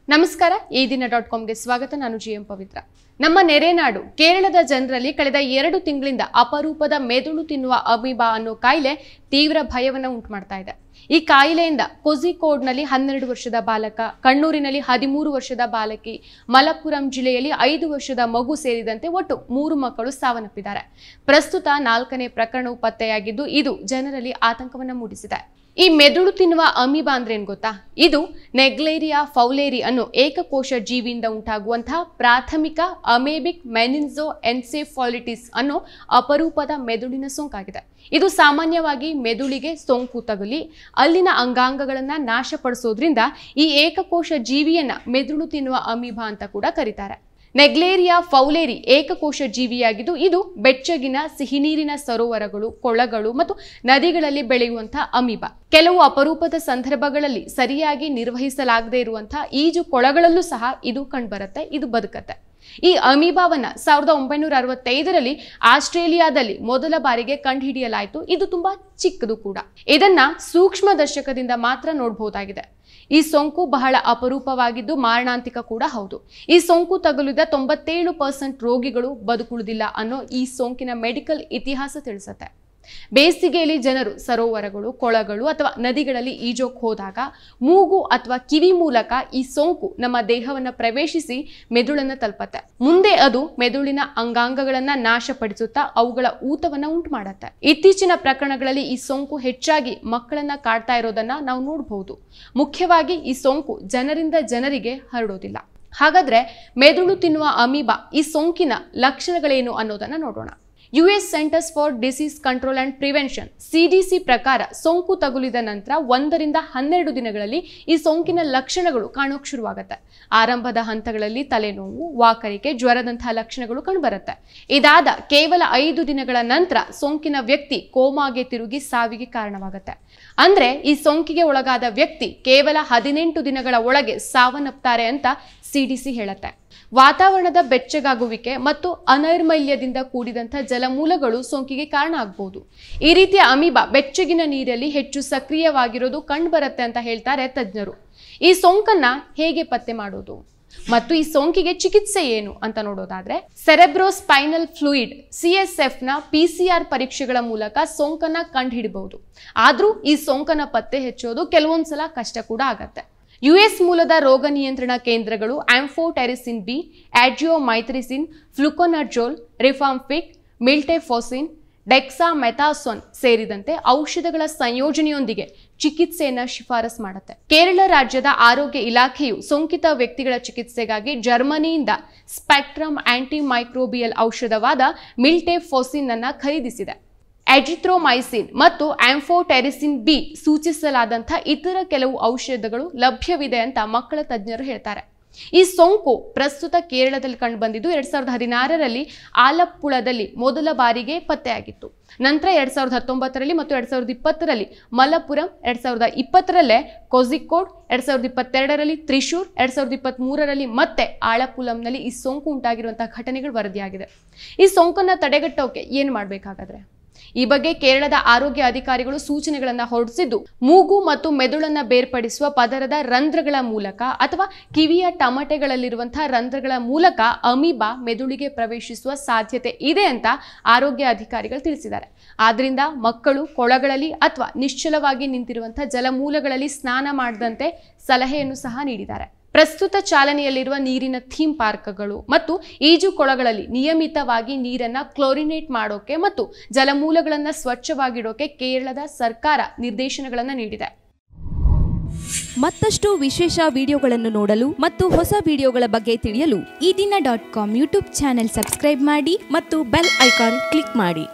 ನಮಸ್ಕಾರ ಈ ದಿನ.comಗೆ ಸ್ವಾಗತ. ನಾನು ಜಿಎಂ ಪವಿತ್ರ. ನಮ್ಮ ನೆರೆನಾಡು ಕೇರಳದ ಜನರಲ್ಲಿ ಕಳೆದ 2 ತಿಂಗಳಿಂದ ಅಪರೂಪದ ಮೆದುಳು ತಿನ್ನುವ ಅಮೀಬಾ ಅನ್ನೋ ಕಾಯಿಲೆ ತೀವ್ರ ಭಯವನ್ನು ಉಂಟುಮಾಡ್ತಾ ಇದೆ. ಈ ಕಾಯಿಲೆಯಿಂದ ಕೋಝಿಕೋಡ್ನಲ್ಲಿ 12 ವರ್ಷದ ಬಾಲಕ, ಕಣ್ಣೂರಿನಲ್ಲಿ 13 ವರ್ಷದ ಬಾಲಕಿ, ಮಲಪ್ಪುರಂ ಜಿಲ್ಲೆಯಲ್ಲಿ 5 ವರ್ಷದ ಮಗು ಸೇರಿದಂತೆ ಒಟ್ಟು 3 ಮಕ್ಕಳು ಸಾವನ್ನಪ್ಪಿದ್ದಾರೆ. ಪ್ರಸ್ತುತ 4ನೇ ಪ್ರಕರಣವು ಪತ್ತೆಯಾಗಿದ್ದು ಇದು ಜನರಲ್ಲಿ ಆತಂಕವನ್ನು ಮೂಡಿಸಿದೆ. ಈ ಮೆದುಳು ತಿನ್ನುವ ಅಮೀಬಾ ಅಂದ್ರೆ ಏನು ಗೊತ್ತಾ? ಇದು ನೆಗ್ಲೇರಿಯಾ ಫೌಲೇರಿ ಅನ್ನೋ ಏಕಕೋಶ ಜೀವಿಯಿಂದ ಉಂಟಾಗುವಂತಹ ಪ್ರಾಥಮಿಕ ಅಮೇಬಿಕ್ ಮೆನಿನ್ಜೋ ಎನ್ಸೆಫಾಲಿಟಿಸ್ ಅನ್ನೋ ಅಪರೂಪದ ಮೆದುಳಿನ ಸೋಂಕಾಗಿದೆ. ಇದು ಸಾಮಾನ್ಯವಾಗಿ ಮೆದುಳಿಗೆ ಸೋಂಕು ತಗುಲಿ ಅಲ್ಲಿನ ಅಂಗಾಂಗಗಳನ್ನ ನಾಶಪಡಿಸೋದ್ರಿಂದ ಈ ಏಕಕೋಶ ಜೀವಿಯನ್ನ ಮೆದುಳು ತಿನ್ನುವ ಅಮೀಬಾ ಅಂತ ಕೂಡ ಕರೀತಾರೆ. ನೆಗ್ಲೇರಿಯಾ ಫೌಲೇರಿ ಏಕಕೋಶ ಜೀವಿಯಾಗಿದ್ದು ಇದು ಬೆಚ್ಚಗಿನ ಸಿಹಿನೀರಿನ ಸರೋವರಗಳು, ಕೊಳಗಳು ಮತ್ತು ನದಿಗಳಲ್ಲಿ ಬೆಳೆಯುವಂತಹ ಅಮೀಬಾ. ಕೆಲವು ಅಪರೂಪದ ಸಂದರ್ಭಗಳಲ್ಲಿ ಸರಿಯಾಗಿ ನಿರ್ವಹಿಸಲಾಗದೇ ಇರುವಂತಹ ಈಜು ಕೊಳಗಳಲ್ಲೂ ಸಹ ಇದು ಕಂಡುಬರುತ್ತೆ. ಇದು ಬದುಕತ್ತೆ. ಈ ಅಮೀಬಾವನ್ನ 1965ರಲ್ಲಿ ಆಸ್ಟ್ರೇಲಿಯಾದಲ್ಲಿ ಮೊದಲ ಬಾರಿಗೆ ಕಂಡುಹಿಡಿಯಲಾಯಿತು. ಇದು ತುಂಬಾ ಚಿಕ್ಕದು ಕೂಡ. ಇದನ್ನ ಸೂಕ್ಷ್ಮದರ್ಶಕದಿಂದ ಮಾತ್ರ ನೋಡಬಹುದಾಗಿದೆ. ಈ ಸೋಂಕು ಬಹಳ ಅಪರೂಪವಾಗಿದ್ದು ಮಾರಣಾಂತಿಕ ಕೂಡ ಹೌದು. ಈ ಸೋಂಕು ತಗುಲಿದ 97% ರೋಗಿಗಳು ಬದುಕುಳಿದಿಲ್ಲ ಅನ್ನೋ ಈ ಸೋಂಕಿನ ಮೆಡಿಕಲ್ ಇತಿಹಾಸ ತಿಳಿಸುತ್ತೆ. ಬೇಸಿಗೆಯಲ್ಲಿ ಜನರು ಸರೋವರಗಳು, ಕೊಳಗಳು ಅಥವಾ ನದಿಗಳಲ್ಲಿ ಈಜೋಕ್ ಹೋದಾಗ ಮೂಗು ಅಥವಾ ಕಿವಿ ಮೂಲಕ ಈ ಸೋಂಕು ನಮ್ಮ ದೇಹವನ್ನ ಪ್ರವೇಶಿಸಿ ಮೆದುಳನ್ನ ತಲುಪತ್ತೆ. ಮುಂದೆ ಅದು ಮೆದುಳಿನ ಅಂಗಾಂಗಗಳನ್ನ ನಾಶಪಡಿಸುತ್ತಾ ಅವುಗಳ ಊತವನ್ನ ಉಂಟು ಮಾಡತ್ತೆ. ಇತ್ತೀಚಿನ ಪ್ರಕರಣಗಳಲ್ಲಿ ಈ ಸೋಂಕು ಹೆಚ್ಚಾಗಿ ಮಕ್ಕಳನ್ನ ಕಾಡ್ತಾ ಇರೋದನ್ನ ನಾವು ನೋಡಬಹುದು. ಮುಖ್ಯವಾಗಿ ಈ ಸೋಂಕು ಜನರಿಂದ ಜನರಿಗೆ ಹರಡೋದಿಲ್ಲ. ಹಾಗಾದ್ರೆ ಮೆದುಳು ತಿನ್ನುವ ಅಮೀಬಾ ಈ ಸೋಂಕಿನ ಲಕ್ಷಣಗಳೇನು ಅನ್ನೋದನ್ನ ನೋಡೋಣ. US centers for disease control and prevention CDC ಪ್ರಕಾರ ಸೋಂಕು ತಗುಲಿದ ನಂತರ 1 ರಿಂದ 12 ದಿನಗಳಲ್ಲಿ ಈ ಸೋಂಕಿನ ಲಕ್ಷಣಗಳು ಕಾಣೋಕ್ ಶುರುವಾಗುತ್ತೆ. ಆರಂಭದ ಹಂತಗಳಲ್ಲಿ ತಲೆನೋವು, ವಾಕರಿಕೆ, ಜ್ವರದಂತಹ ಲಕ್ಷಣಗಳು ಕಂಡುಬರುತ್ತೆ. ಇದಾದ ಕೇವಲ 5 ದಿನಗಳ ನಂತರ ಸೋಂಕಿನ ವ್ಯಕ್ತಿ ಕೋಮಾಗೆ ತಿರುಗಿ ಸಾವಿಗೆ ಕಾರಣವಾಗುತ್ತೆ. ಅಂದ್ರೆ ಈ ಸೋಂಕಿಗೆ ಒಳಗಾದ ವ್ಯಕ್ತಿ ಕೇವಲ 18 ದಿನಗಳ ಒಳಗೆ ಸಾವನ್ನಪ್ತಾರೆ ಅಂತ CDC ಹೇಳುತ್ತೆ. ವಾತಾವರಣದ ಬೆಚ್ಚಗಾಗುವಿಕೆ ಮತ್ತು ಅನೈರ್ಮಲ್ಯದಿಂದ ಕೂಡಿದಂಥ ಜಲಮೂಲಗಳು ಸೋಂಕಿಗೆ ಕಾರಣ ಆಗಬಹುದು. ಈ ರೀತಿಯ ಅಮೀಬಾ ಬೆಚ್ಚಗಿನ ನೀರಲ್ಲಿ ಹೆಚ್ಚು ಸಕ್ರಿಯವಾಗಿರೋದು ಕಂಡುಬರುತ್ತೆ ಅಂತ ಹೇಳ್ತಾರೆ ತಜ್ಞರು. ಈ ಸೋಂಕನ್ನ ಹೇಗೆ ಪತ್ತೆ ಮಾಡೋದು ಮತ್ತು ಈ ಸೋಂಕಿಗೆ ಚಿಕಿತ್ಸೆ ಏನು ಅಂತ ನೋಡೋದಾದ್ರೆ, ಸೆರೆಬ್ರೋಸ್ಪೈನಲ್ ಫ್ಲೂಯಿಡ್ CSF ನ PCR ಪರೀಕ್ಷೆಗಳ ಮೂಲಕ ಸೋಂಕನ್ನ ಕಂಡುಹಿಡಬಹುದು. ಆದ್ರೂ ಈ ಸೋಂಕನ್ನ ಪತ್ತೆ ಹಚ್ಚೋದು ಕೆಲವೊಂದ್ಸಲ ಕಷ್ಟ ಕೂಡ ಆಗತ್ತೆ. US ಮೂಲದ ರೋಗ ನಿಯಂತ್ರಣ ಕೇಂದ್ರಗಳು ಆಂಫೋಟೆರಿಸಿನ್ B, ಆಡ್ಜಿಯೋಮೈಥ್ರಿಸಿನ್, ಫ್ಲುಕೊನಜೋಲ್, ರಿಫಾಂಪಿಕ್, ಮಿಲ್ಟೆಫೋಸಿನ್, ಡೆಕ್ಸಾಮೆಥಾಸೋನ್ ಸೇರಿದಂತೆ ಔಷಧಗಳ ಸಂಯೋಜನೆಯೊಂದಿಗೆ ಚಿಕಿತ್ಸೆಯನ್ನ ಶಿಫಾರಸ್ ಮಾಡುತ್ತೆ. ಕೇರಳ ರಾಜ್ಯದ ಆರೋಗ್ಯ ಇಲಾಖೆಯು ಸೋಂಕಿತ ವ್ಯಕ್ತಿಗಳ ಚಿಕಿತ್ಸೆಗಾಗಿ ಜರ್ಮನಿಯಿಂದ ಸ್ಪೆಕ್ಟ್ರಮ್ ಆಂಟಿಮೈಕ್ರೋಬಿಯಲ್ ಔಷಧವಾದ ಮಿಲ್ಟೆಫೋಸಿನ್ ಅನ್ನ ಖರೀದಿಸಿದೆ. ಎಜಿಥ್ರೋಮೈಸಿನ್ ಮತ್ತು ಆಂಫೋಟೆರಿಸಿನ್ B ಸೂಚಿಸಲಾದಂಥ ಇತರ ಕೆಲವು ಔಷಧಗಳು ಲಭ್ಯವಿದೆ ಅಂತ ಮಕ್ಕಳ ತಜ್ಞರು ಹೇಳ್ತಾರೆ. ಈ ಸೋಂಕು ಪ್ರಸ್ತುತ ಕೇರಳದಲ್ಲಿ ಕಂಡುಬಂದಿದ್ದು 2016ರಲ್ಲಿ ಆಲಪ್ಪುಳದಲ್ಲಿ ಮೊದಲ ಬಾರಿಗೆ ಪತ್ತೆಯಾಗಿತ್ತು. ನಂತರ 2019ರಲ್ಲಿ ಮತ್ತು 2020ರಲ್ಲಿ ಮಲಪ್ಪುರಂ, 2020ರಲ್ಲೇ ಕೋಝಿಕೋಡ್, 2022ರಲ್ಲಿ ತ್ರಿಶೂರ್, 2023ರಲ್ಲಿ ಮತ್ತೆ ಆಲಪ್ಪುಳಂನಲ್ಲಿ ಈ ಸೋಂಕು ಉಂಟಾಗಿರುವಂತಹ ಘಟನೆಗಳು ವರದಿಯಾಗಿದೆ. ಈ ಸೋಂಕನ್ನ ತಡೆಗಟ್ಟೋಕೆ ಏನು ಮಾಡಬೇಕಾಗಾದ್ರೆ ಈ ಬಗ್ಗೆ ಕೇರಳದ ಆರೋಗ್ಯ ಅಧಿಕಾರಿಗಳು ಸೂಚನೆಗಳನ್ನು ಹೊರಡಿಸಿದ್ದು, ಮೂಗು ಮತ್ತು ಮೆದುಳನ್ನ ಬೇರ್ಪಡಿಸುವ ಪದರದ ರಂಧ್ರಗಳ ಮೂಲಕ ಅಥವಾ ಕಿವಿಯ ಟಮಟೆಗಳಲ್ಲಿರುವಂತಹ ರಂಧ್ರಗಳ ಮೂಲಕ ಅಮೀಬಾ ಮೆದುಳಿಗೆ ಪ್ರವೇಶಿಸುವ ಸಾಧ್ಯತೆ ಇದೆ ಅಂತ ಆರೋಗ್ಯ ಅಧಿಕಾರಿಗಳು ತಿಳಿಸಿದ್ದಾರೆ. ಆದ್ರಿಂದ ಮಕ್ಕಳು ಕೊಳಗಳಲ್ಲಿ ಅಥವಾ ನಿಶ್ಚಲವಾಗಿ ನಿಂತಿರುವಂತಹ ಜಲಮೂಲಗಳಲ್ಲಿ ಸ್ನಾನ ಮಾಡದಂತೆ ಸಲಹೆಯನ್ನು ಸಹ ನೀಡಿದ್ದಾರೆ. ಪ್ರಸ್ತುತ ಚಾಲನೆಯಲ್ಲಿರುವ ನೀರಿನ ಥೀಮ್ ಪಾರ್ಕ್ಗಳು ಮತ್ತು ಈಜು ಕೊಳಗಳಲ್ಲಿ ನಿಯಮಿತವಾಗಿ ನೀರನ್ನ ಕ್ಲೋರಿನೇಟ್ ಮಾಡೋಕೆ ಮತ್ತು ಜಲಮೂಲಗಳನ್ನು ಸ್ವಚ್ಛವಾಗಿಡೋಕೆ ಕೇರಳದ ಸರ್ಕಾರ ನಿರ್ದೇಶನಗಳನ್ನು ನೀಡಿದೆ. ಮತ್ತಷ್ಟು ವಿಶೇಷ ವಿಡಿಯೋಗಳನ್ನು ನೋಡಲು ಮತ್ತು ಹೊಸ ವಿಡಿಯೋಗಳ ಬಗ್ಗೆ ತಿಳಿಯಲು ಈ ದಿನ.com ಯೂಟ್ಯೂಬ್ ಚಾನೆಲ್ ಸಬ್ಸ್ಕ್ರೈಬ್ ಮಾಡಿ ಮತ್ತು ಬೆಲ್ ಐಕಾನ್ ಕ್ಲಿಕ್ ಮಾಡಿ.